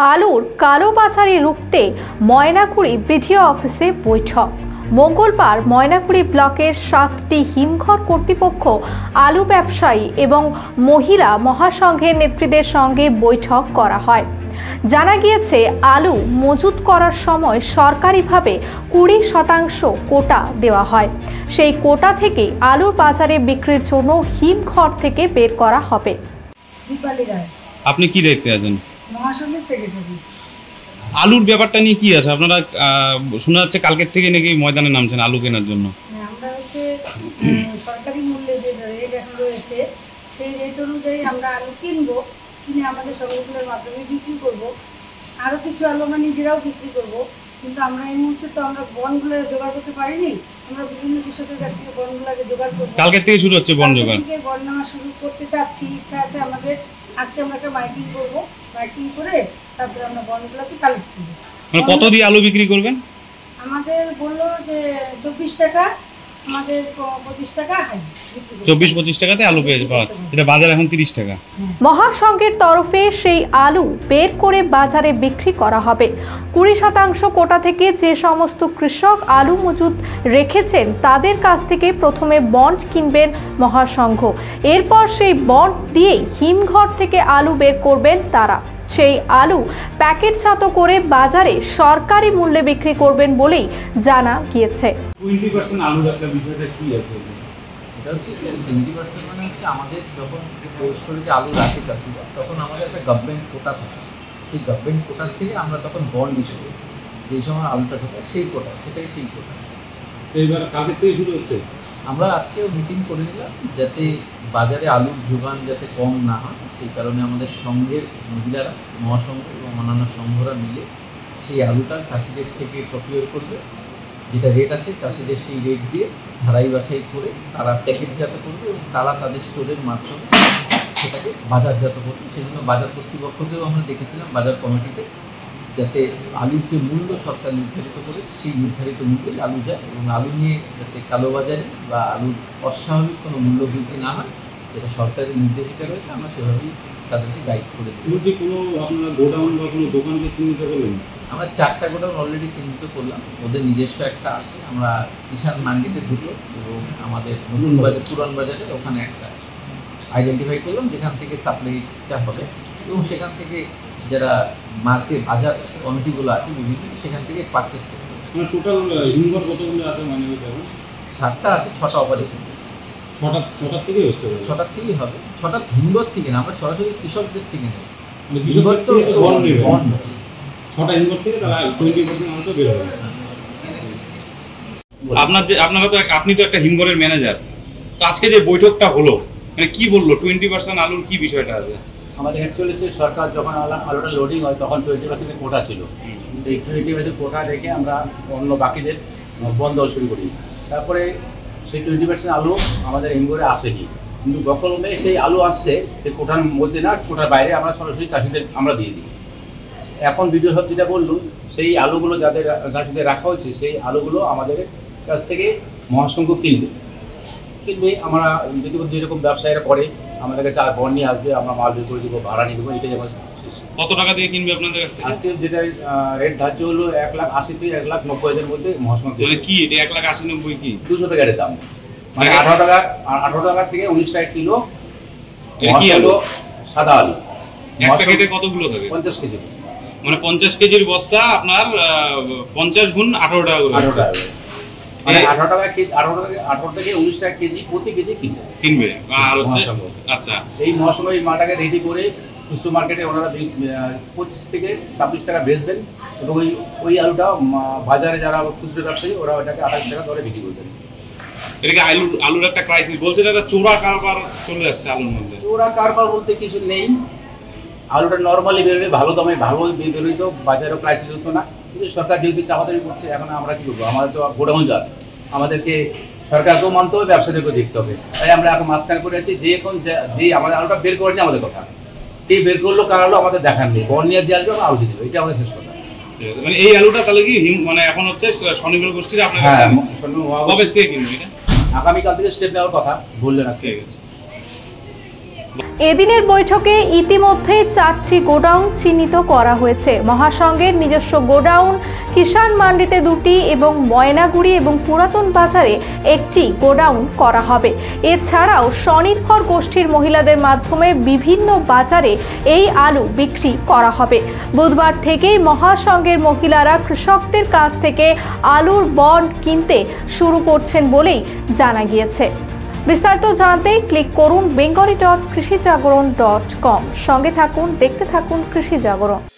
আলুর কালোবাজারি রুখতে ময়নাকুড়ি বিডিও অফিসে বৈঠক। মঙ্গলবার ময়নাকুড়ি ব্লকের 7টি হিমঘর কর্তৃপক্ষ, আলু ব্যবসায়ী এবং মহিলা মহাসংঘের নেতৃত্বের সঙ্গে বৈঠক করা হয়। জানা গিয়েছে, আলু মজুত করার সময় সরকারিভাবে 20% কোটা দেওয়া হয়। সেই কোটা থেকে আলুর বাজারে বিক্রির জন্য হিমঘর থেকে বের করা হবে। আপনি কি দেখতে আছেন? মহাসংঘের সেক্রেটারি। আলুর ব্যাপারটা নিয়ে কি আছে? আপনারা শোনা যাচ্ছে কালকের থেকে নাকি ময়দানে নামছেন আলু কেনার জন্য। আমরা সরকারি মূল্যে যে রেট এখন রয়েছে সেই রেট অনুযায়ী আমরা আলু কিনবো, কিনে আমাদের সংগঠনের মাধ্যমে বিক্রি করব। আরও কিছু আলু আমরা নিজেরাও বিক্রি করব, কিন্তু আমরা এই মুহূর্তে তো আমরা বনগুলো জোগাড় করতে পারিনি। আমরা বিভিন্ন কৃষকের কাছ থেকে বনগুলোকে জোগাড় করবো। কালকের থেকে শুরু হচ্ছে বন জোগাড়। বন নেওয়া শুরু করতে চাচ্ছি, ইচ্ছা আছে আমাদের। আজকে আমরা একটা মাইকিং করবো, মাইকিং করে তারপরে আমরা বনগুলোকে কালেক্ট করবো। মানে কত দিয়ে আলু বিক্রি করবেন? আমাদের বললো যে 24 টাকা, আমাদের 25 টাকা হাই। 24-25 টাকাতে আলু পেয়ে যাবে, এটা বাজার এখন 30 টাকা। মহাসংঘের তরফে সেই আলু বের করে বাজারে বিক্রি করা হবে। 20% কোটা থেকে যে সমস্ত কৃষক আলু মজুত রেখেছেন তাদের কাছ থেকে প্রথমে বন্ড কিনবেন মহাসংঘ। এরপর সেই বন্ড দিয়েই হিমঘর থেকে আলু বের করবেন তারা। সেই আলু প্যাকেটজাত করে বাজারে সরকারি মূল্যে বিক্রি করবেন বলেই জানা গিয়েছে। 20% আলুর একটা বিষয়টা কি আছে? এটা হচ্ছে 20% মানে হচ্ছে আমাদের যখন কোল্ড স্টোরেজে আলু রাখে চাষিরা, তখন আমাদের একটা গভর্নমেন্ট কোটা থাকে। সেই গভর্নমেন্ট কোটার থেকে আমরা তখন বন্ড ইস্যু করি, যেই সময় আলুটা থাকে সেই কোটা, সেটাই সেই কোটা। এইবার কালকের থেকে শুরু হচ্ছে। আমরা আজকেও মিটিং করে নিলাম যাতে বাজারে আলুর যোগান যাতে কম না হয়, সেই কারণে আমাদের সংঘের মহিলারা, মহাসংঘ এবং অন্যান্য সংঘরা মিলে সেই আলুটা চাষিদের থেকে প্রক্রিয়া করবে। যেটা রেট আছে চাষিদের সেই রেট দিয়ে ধারাই বাছাই করে তারা প্যাকেটজাত করবে এবং তারা তাদের স্টোরের মাধ্যমে সেটাকে বাজারজাত করবে। সেই জন্য বাজার কর্তৃপক্ষকেও আমরা দেখেছিলাম বাজার কমিটিতে, যাতে আলুর যে মূল্য সরকার নির্ধারিত করে সেই নির্ধারিত মূল্যেই আলু যায় এবং আলু নিয়ে যাতে কালোবাজারে বা আলুর অস্বাভাবিক কোনো মূল্য বৃদ্ধি না হয়, যেটা সরকারের নির্দেশিকা রয়েছে, আমরা সেভাবেই তাদেরকে গাইড করে দেবো। আপনারা গোডাউন বা কোনো দোকানকে চিহ্নিত করলেন? আমরা 4টা গোডাউন অলরেডি চিহ্নিত করলাম, ওদের নিজস্ব একটা আছে। আমরা কিষাণ মান্ডিতে দুটো এবং আমাদের নতুন বাজার পুরান বাজারে ওখানে একটা আইডেন্টিফাই করলাম যেখান থেকে সাপ্লাইটা হবে এবং সেখান থেকে যারা মার্কেট বাজার কমিটিগুলো আছে বিভিন্ন, সেখান থেকে পারচেস করতে হবে। মানে টোটাল হিমঘর কতগুলো আছে? মানে 7টা আছে, 6টা অপারেটিং। 6টার থেকে হচ্ছে? 6টার থেকেই হবে। 6টা হিমঘর থেকে না, আমরা সরাসরি কৃষকদের থেকে নেই। হিমঘর তো বন্ড 6টা হিমঘর থেকে তারা 20% আলুটা বের হবে। আপনি তো একটা হিমঘরের ম্যানেজার, তো আজকে যে বৈঠকটা হলো মানে কি বললো? 20% আলুর কি বিষয়টা আছে? আমাদের অ্যাকচুয়ালি হচ্ছে সরকার যখন আলুটা লোডিং হয় তখন 20% কোটা ছিল। এই 20% কোটা রেখে আমরা অন্য বাকিদের বন্ধ শুরু করি। তারপরে সেই 20% আলু আমাদের হিমঘরে আসেনি, কিন্তু যখনমে সেই আলু আসছে সেই কোটার মধ্যে না, কোটার বাইরে আমরা সরাসরি চাষিদের আমরা দিয়ে দিই। এখন ভিডিও সব যেটা বললুন, সেই আলুগুলো যাদের চাষিদের রাখা হয়েছে সেই আলুগুলো আমাদের কাছ থেকে মহাসংঘ কিনবে। আমরা যেরকম ব্যবসায়ীরা করে আমাদের কাছে আর বন্ড নিয়ে আসবে, আমরা মাল বের করে দেবো, ভাড়া নিয়ে দেবো। এটাই যেমন কত টাকা দিয়ে কিনবে আপনাদের কাছ থেকে? আজকে যেটা রেট ধার্য হলো 1,80,000 থেকে 1,90,000 মধ্যে মহাসংঘ। মানে কি এটা 1,80,90 কি? 200 প্যাকেটের দাম, মানে 18 টাকা থেকে 19 টাকা কিলো। সাদা আলু এক প্যাকেটে কতগুলো থাকে? 50 কেজি। মানে 50 কেজির বস্তা আপনার 50 গুণ 18 টাকা করে। 18 টাকা মানে 18 টাকা কেজি, 18 থেকে 19 টাকা কেজি প্রতি কেজি কিনবে। আর হচ্ছে আচ্ছা, এই মহাসংঘ এই মালটাকে রেডি করে খুচরো মার্কেটে ওনারা 25 থেকে 26 টাকা বেচবেন এবং ওই আলুটা বাজারে যারা খুচরো ব্যবসায়ী ওরা ওটাকে 28 টাকা দরে বিক্রি করবেন। এটাকে আলুর একটা ক্রাইসিস বলছে, এটা চোরা কারবার চলে আসছে আলুর মধ্যে। চোরা কারবার বলতে কিছু নেই, আলুটা নর্মালি বেরোবে, ভালো দামে ভালো বেরোই, তো বাজারেও ক্রাইসিস হতো না। কিন্তু সরকার যেহেতু চাপাতাড়ি করছে, এখন আমরা কী করবো? আমাদের তো গোডাউন যার, আমাদেরকে সরকারকেও মানতে হবে, ব্যবসাদেরকেও দেখতে হবে। তাই আমরা এখন মাঝখানে করে আছি, যে এখন যে আমাদের আলুটা বের করেনি আমাদের কথা, কে বের করলো কার আলু আমাদের দেখার নেই। বন নিয়ে যে আসবে আমরা আলু দিয়ে দেবো, এটা আমাদের শেষ কথা। মানে এই আলুটা তাহলে কি মানে এখন হচ্ছে স্বনির্ভর গোষ্ঠীর আপনার কবে থেকে কিনবে? আগামীকাল থেকে স্টেপ নেওয়ার কথা বললেন আজকে। ঠিক আছে। এদিনের বৈঠকে ইতিমধ্যে 4টি গোডাউন চিহ্নিত করা হয়েছে। মহাসংঘের নিজস্ব গোডাউন, কিষাণ মান্ডিতে 2টি এবং ময়নাগুড়ি এবং পুরাতন বাজারে 1টি গোডাউন করা হবে। এছাড়াও স্বনির্ভর গোষ্ঠীর মহিলাদের মাধ্যমে বিভিন্ন বাজারে এই আলু বিক্রি করা হবে। বুধবার থেকেই মহাসংঘের মহিলারা কৃষকদের কাছ থেকে আলুর বন্ড কিনতে শুরু করছেন বলেই জানা গিয়েছে। বিস্তারিত জানতে ক্লিক করুন bengali.krishijagoron.com। সঙ্গে থাকুন, দেখতে থাকুন কৃষি জাগরণ।